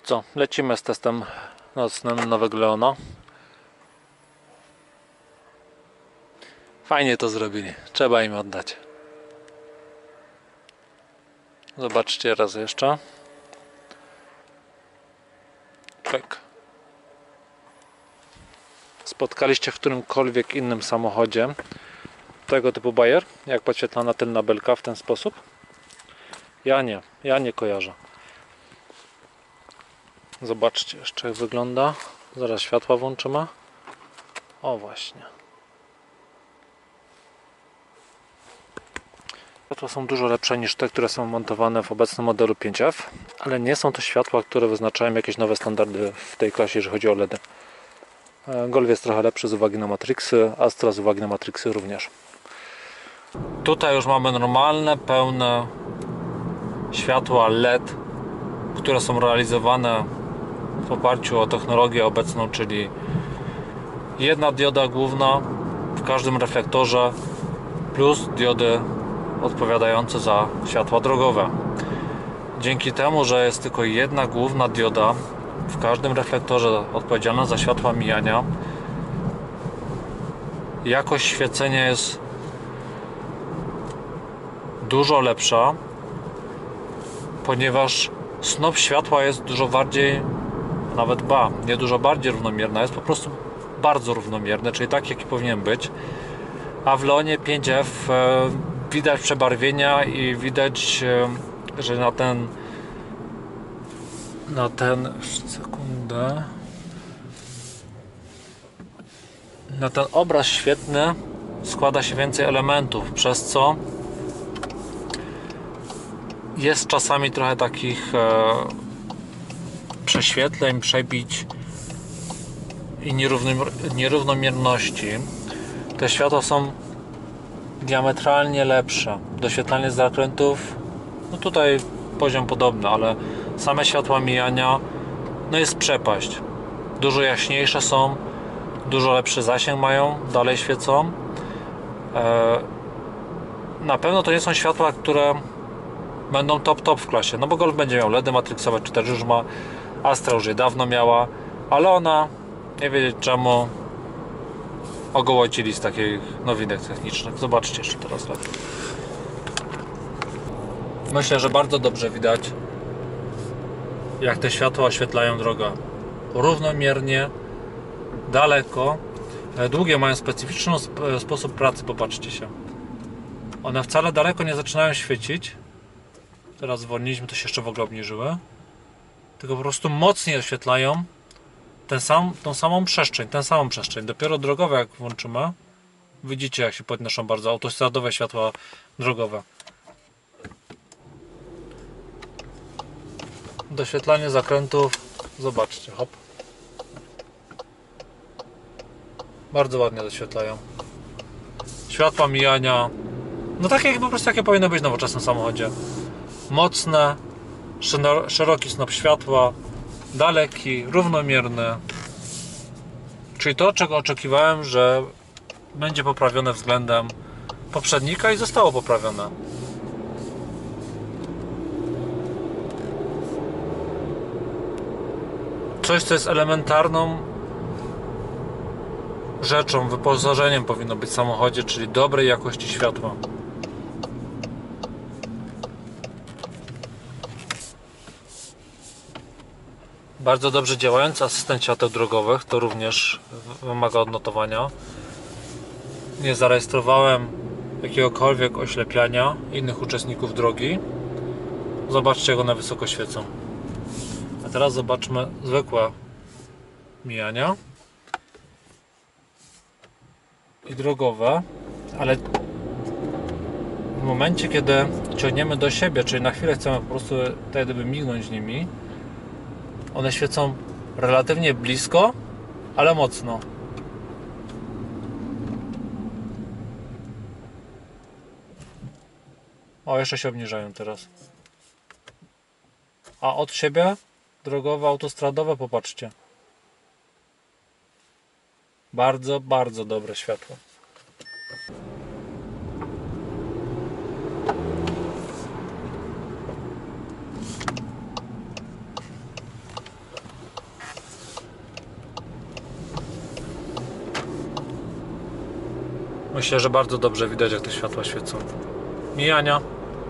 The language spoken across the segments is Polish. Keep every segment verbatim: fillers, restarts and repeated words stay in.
co, lecimy z testem nocnym nowego Leona. Fajnie to zrobili, trzeba im oddać. Zobaczcie raz jeszcze. Tak. Spotkaliście w którymkolwiek innym samochodzie tego typu bajer, jak podświetlana tylna belka w ten sposób? Ja nie, ja nie kojarzę. Zobaczcie jeszcze jak wygląda. Zaraz światła włączymy. O właśnie. Światła są dużo lepsze niż te, które są montowane w obecnym modelu pięć F, ale nie są to światła, które wyznaczają jakieś nowe standardy w tej klasie, jeżeli chodzi o LEDy. Golf jest trochę lepszy z uwagi na matrixy, Astra z uwagi na matrixy również. Tutaj już mamy normalne, pełne światła L E D, które są realizowane w oparciu o technologię obecną, czyli jedna dioda główna w każdym reflektorze plus diody odpowiadające za światła drogowe. Dzięki temu, że jest tylko jedna główna dioda w każdym reflektorze odpowiedzialna za światła mijania, jakość świecenia jest dużo lepsza, ponieważ snop światła jest dużo bardziej, nawet ba, nie dużo bardziej równomierna, jest po prostu bardzo równomierny, czyli tak jaki powinien być. A w Leonie pięć F e, widać przebarwienia i widać, e, że na ten na ten sekundę na ten obraz świetny składa się więcej elementów, przez co jest czasami trochę takich e, prześwietleń, przebić i nierównomierności. Te światła są diametralnie lepsze. Doświetlanie z zakrętów, no tutaj poziom podobny, ale same światła mijania, no jest przepaść. Dużo jaśniejsze są, dużo lepszy zasięg mają, dalej świecą. E, na pewno to nie są światła, które będą top top w klasie, no bo Golf będzie miał LEDy matrixowe, czy też już ma, Astra już je dawno miała, ale ona, nie wiedzieć czemu, ogołocili z takich nowinek technicznych. Zobaczcie jeszcze teraz lepiej. Myślę, że bardzo dobrze widać, jak te światła oświetlają drogę. Równomiernie, daleko. Długie mają specyficzny sposób pracy, popatrzcie się. One wcale daleko nie zaczynają świecić. Teraz zwolniliśmy, to się jeszcze w ogóle obniżyły. Tylko po prostu mocniej oświetlają ten sam, tą samą przestrzeń, tę samą przestrzeń. Dopiero drogowe jak włączymy, widzicie jak się podnoszą bardzo autostradowe światła drogowe. Doświetlanie zakrętów, zobaczcie, hop. Bardzo ładnie doświetlają. Światła mijania, no takie jak po prostu jakie powinno być w nowoczesnym samochodzie. Mocne, szeroki snop światła, daleki, równomierny. Czyli to, czego oczekiwałem, że będzie poprawione względem poprzednika i zostało poprawione. Coś, co jest elementarną rzeczą, wyposażeniem powinno być w samochodzie, czyli dobrej jakości światła. Bardzo dobrze działający asystent świateł drogowych, to również wymaga odnotowania. Nie zarejestrowałem jakiegokolwiek oślepiania innych uczestników drogi. Zobaczcie, jak one wysoko świecą. A teraz zobaczmy zwykłe mijania i drogowe, ale w momencie, kiedy ciągniemy do siebie, czyli na chwilę chcemy po prostu tak gdyby mignąć nimi, one świecą relatywnie blisko, ale mocno. O, jeszcze się obniżają teraz. A od siebie drogowe, autostradowe, popatrzcie. Bardzo, bardzo dobre światło. Myślę, że bardzo dobrze widać, jak te światła świecą. Mijania.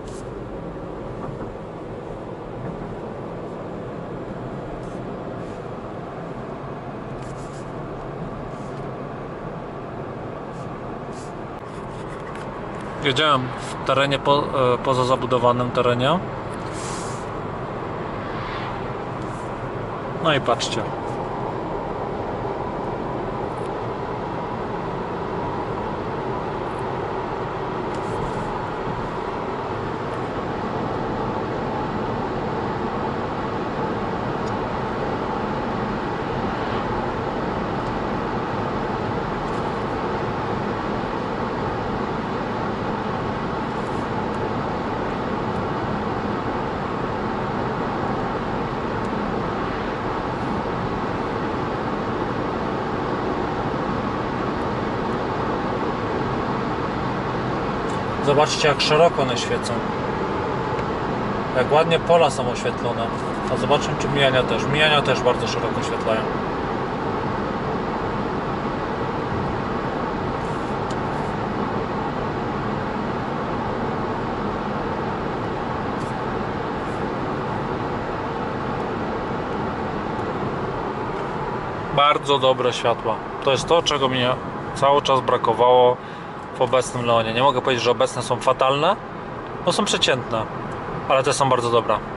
Jedziałem w terenie po, poza zabudowanym terenie. No i patrzcie. Zobaczcie, jak szeroko one świecą. Jak ładnie pola są oświetlone. A zobaczmy, czy mijania też. Mijania też bardzo szeroko oświetlają. Bardzo dobre światła. To jest to, czego mi cały czas brakowało w obecnym Leonie. Nie mogę powiedzieć, że obecne są fatalne, bo są przeciętne, ale te są bardzo dobre.